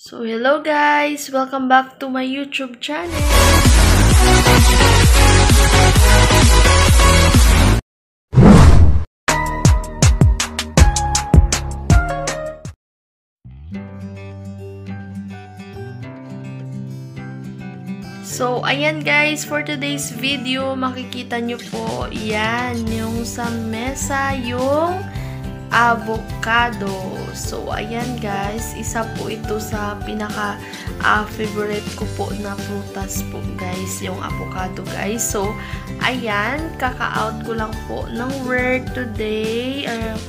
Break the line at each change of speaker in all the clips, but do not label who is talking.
So, hello guys! Welcome back to my YouTube channel! So, ayan guys, for today's video, makikita nyo po, yan, yung sa mesa, yung avocado. So, ayan guys, isa po ito sa pinaka-favorite ko po na prutas po guys, yung avocado guys. So, ayan, kaka-out ko lang po ng work today.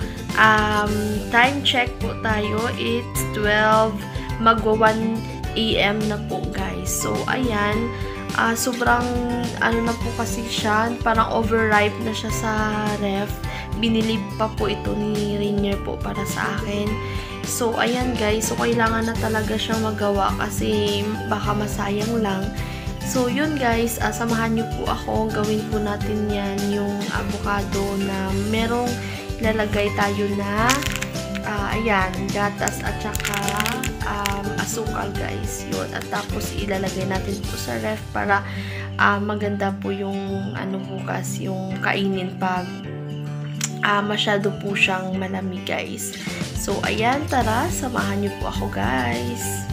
Time check po tayo, it's 12, magwa 1 AM na po guys. So, ayan, sobrang ano na po kasi siya, parang overripe na siya sa ref. Binili pa po ito ni Rainier po para sa akin. So, ayan guys, so kailangan na talaga siyang magawa kasi baka masayang lang. So, yun guys, samahan niyo po ako, gawin po natin yan, yung avocado na merong lalagay tayo na ayan, gatas at saka asukal guys, yun. At tapos ilalagay natin po sa ref para maganda po yung bukas, yung kainin pag masyado po siyang malamig guys. So ayan, tara, samahan niyo po ako guys.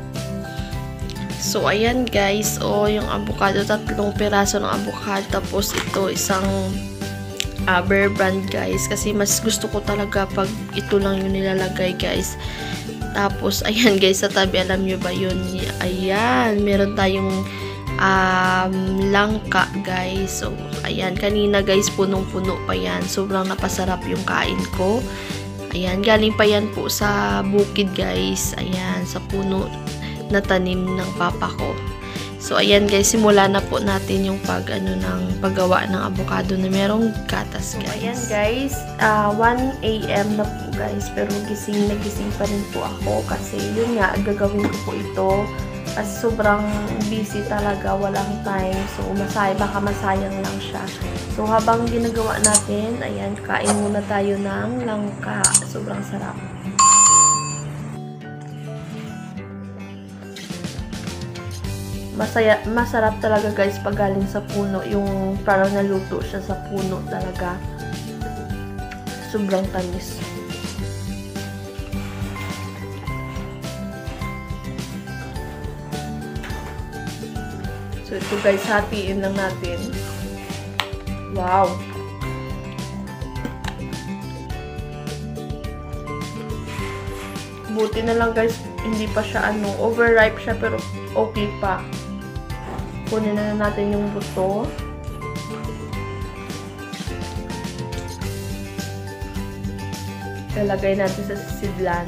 So ayan guys, yung avocado, 3 piraso ng avocado, tapos ito isang Bear Brand guys, kasi mas gusto ko talaga pag ito lang yung nilalagay guys. Tapos ayan guys, sa tabi, alam nyo ba yun, ayan, meron tayong langka guys. So ayan, kanina guys, punong-puno pa yan, sobrang napasarap yung kain ko. Ayan, galing pa yan po sa bukid guys, ayan, sa puno na tanim ng papa ko. So, ayan guys, simula na po natin yung paggawa ng avocado na merong gatas guys. So, ayan guys, 1 AM na po guys, pero nagising pa rin po ako kasi yun nga, gagawin ko po ito kasi sobrang busy talaga, walang time. So, baka masayang lang siya. So, habang ginagawa natin, ayan, kain muna tayo ng langka. Sobrang sarap. Masarap talaga guys pag galing sa puno, yung parang naluto siya sa puno talaga. Sobrang tamis. So ito guys, hatiin lang natin. Wow! Buti na lang guys, hindi pa siya overripe siya, pero okay pa. Kunin na natin yung buto. Lalagay natin sa sisidlan.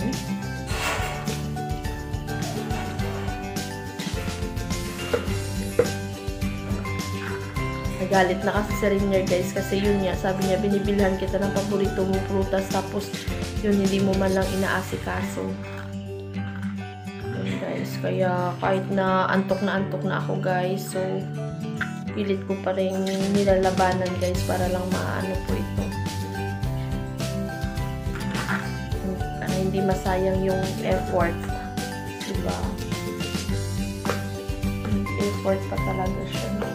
Nagalit na kasi si Rainier guys, kasi yun nga, sabi niya, binibilhan kita ng paborito mong prutas, tapos yun, hindi mo man lang inaasikaso. Guys, kaya kahit na antok na ako guys, so pilit ko pa rin nilalabanan guys para lang maano po ito, para hindi masayang yung effort, diba? Effort pa talaga siya, no?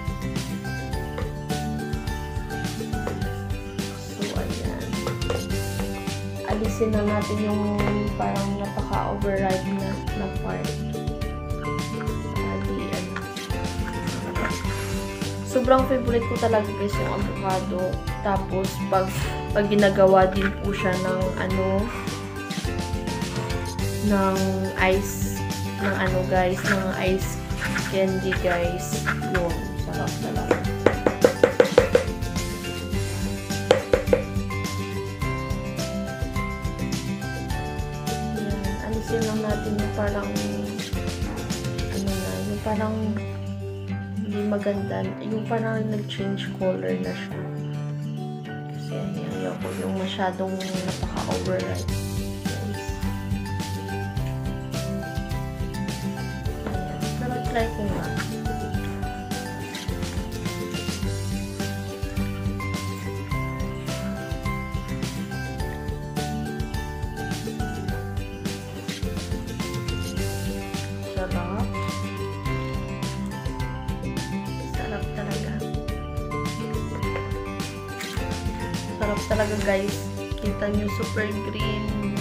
So ayan, alisin na natin yung parang napaka-overripe na part. Sobrang favorite ko talaga guys yung avocado. Tapos pag ginagawa din po siya ng ng ice candy guys. Yun, sarap talaga. Alisin lang natin yung parang yung parang hindi maganda, yung parang nag-change color na siya. Kasi ayaw ko yung masyadong napaka-overripe. Pero try ko nga. sarap. Sarap talaga. Sarap talaga guys. Kita nyo, super green.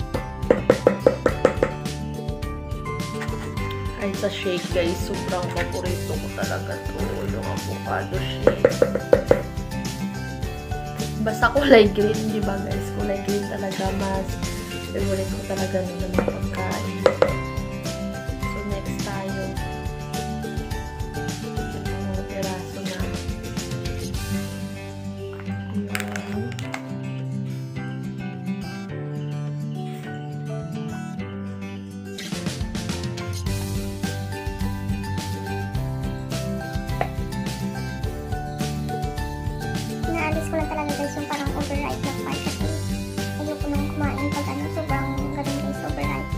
Ay, sa shake guys, sobrang paborito ko talaga to. Yung avocado shake. Basta kulay green, di ba guys? Kulay green talaga, mas favorite ko talaga ng mga pagkain. So, next tayo. Mga piraso na.
Naalis ko lang talaga guys yung parang overripe na part kasi ayoko nang kumain pag ano, sobrang ganun guys, overripe.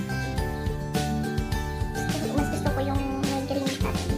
Mas gusto ko yung may green pa rin.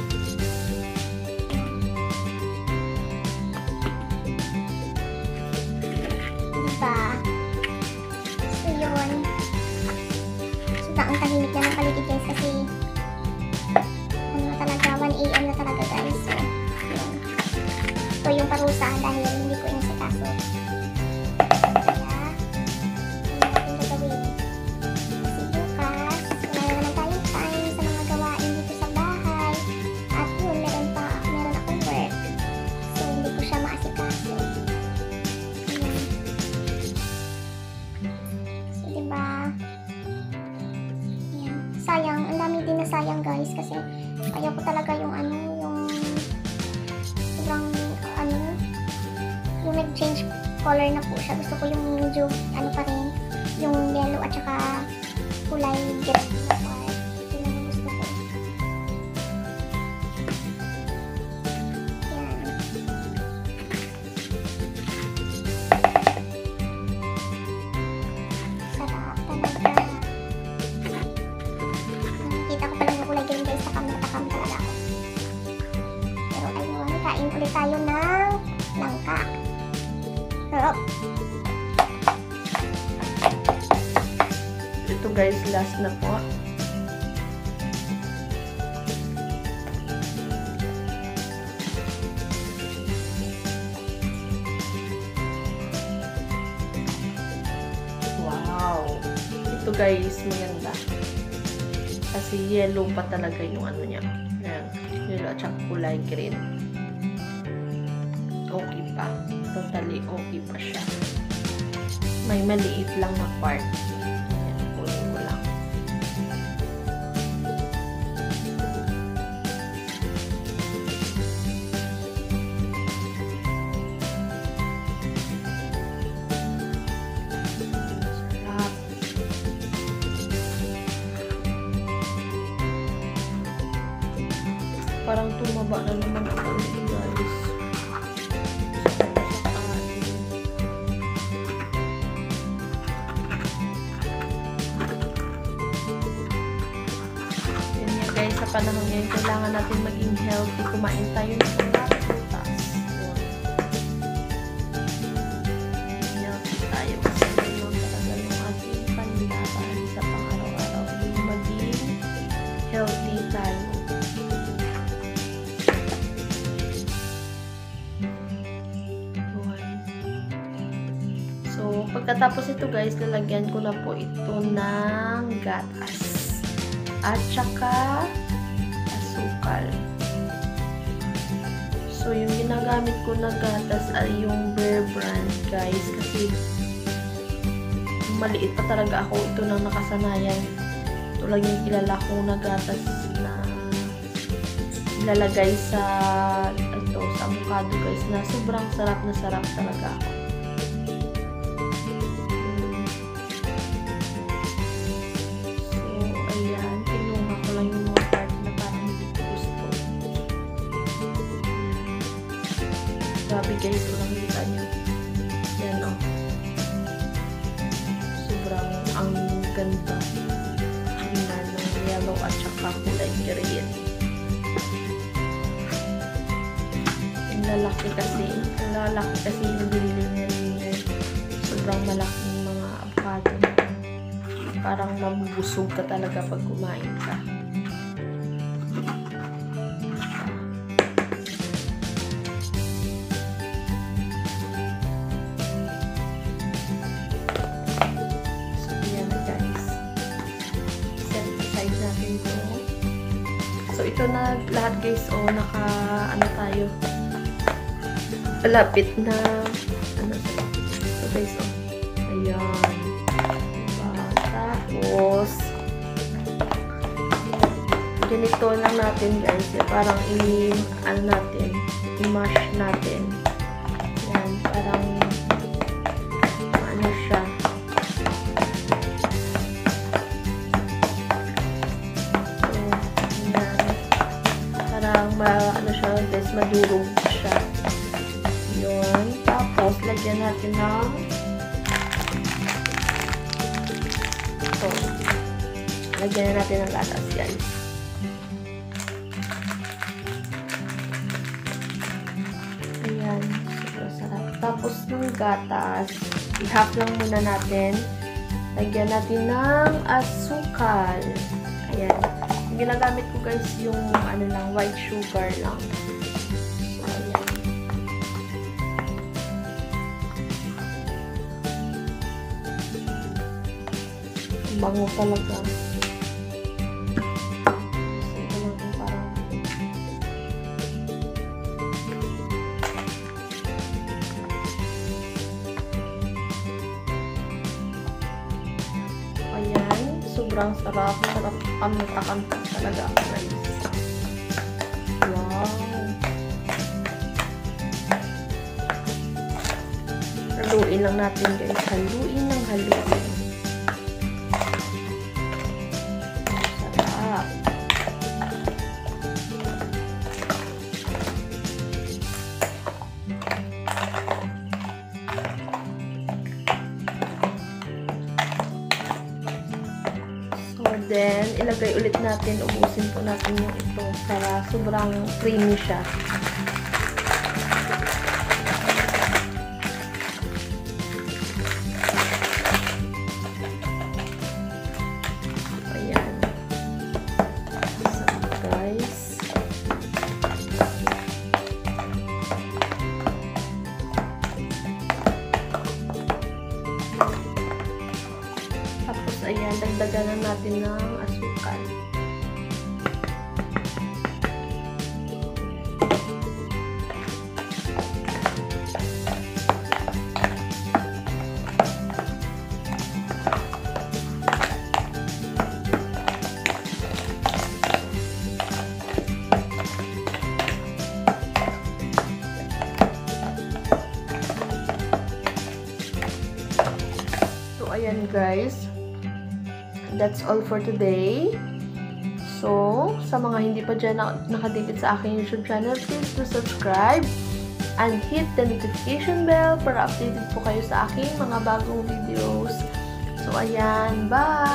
Diba? So yun. So ang tahimik na ng paligid guys kasi ano na talaga, 1 AM na talaga guys. So yun. So yung parusa dahil hindi ko inisikaso. Kaya, ano natin gagawin? Kasi bukas, wala naman tayong time sa mga gawain dito sa bahay. At yun, meron akong work. So, hindi ko siya maasikaso. Ayan. So, diba? Ayan. Sayang, ang dami din na sayang guys kasi ayaw ko talaga yung ano, yung sobrang yung nag-change color na po siya. Gusto ko yung medyo, ano pa rin, yung yellow at saka kulay green na part. Ito na yung gusto ko. Yan. Sarap talaga. Nakikita ko pa lang yung kulay green guys, takam na takam talaga ako. Pero ayun, kain ulit tayo ng langka. Sarap.
Ito guys, last na po. Wow! Ito guys, maganda. Kasi yellow pa talaga yung ano niya. Ayan. Yellow at saka kulay green. Okay pa. Totally okay pa siya. May maliit lang na part. Ayan, kunin ko lang. Sarap. Parang tumaba na naman ako ulit guys. Guys, sa panahon ngayon, kailangan natin maging healthy. Kumain tayo ng mga prutas. Healthy tayo kasi yun talaga yung ating panlaban sa pang-araw-araw. Yung maging healthy tayo. So, pagkatapos ito guys, lalagyan ko na po ito ng gatas. At saka asukal. So, yung ginagamit ko na gatas ay yung Bear Brand, guys. Kasi maliit pa talaga ako. Ito nang nakasanayan. Ito lang yung kilala ko na gatas na ilalagay sa avocado, guys. Na sobrang sarap na sarap talaga ako. Grabe guys, walang kita nyo. Yan o. Sobrang ang ganda. Tingnan ng yellow at saka kulay green. Ang lalaki kasi yung binili niya. Sobrang malaking mga avocado. parang mabubusog ka talaga pag kumain ka. So, yan na guys. Set aside natin ito. So, ito na lahat guys. O, ano tayo. Malapit na so guys, ayan. Diba? Tapos ganito lang natin guys. Parang i-mash natin. Ayan, parang ano siya. So, ayan. Parang ano siya guys, madurog siya. Yun. Tapos, lagyan natin ng ito. Lagyan natin ng gatas, guys. Ayan. Super sarap. Tapos, ng gatas, i-half lang muna natin. Lagyan natin ng asukal. Ayan. Yung ginagamit ko, guys, yung white sugar lang. Bango talaga. So, ito natin parang ayan. Sobrang sarap. Sarap kamta-kamta talaga. Guys. Wow. Haluin lang natin guys. Haluin ng haluin. Then, ilagay ulit natin, ubusin po natin yung ito para sobrang creamy siya. Ayan. So, guys. Tapos, ayan, dagdagan na natin ng asukal. So, ayan guys. That's all for today. So, sa mga hindi pa dyan nakadikit sa aking YouTube channel, please do subscribe and hit the notification bell para updated po kayo sa aking mga bagong videos. So, ayan. Bye!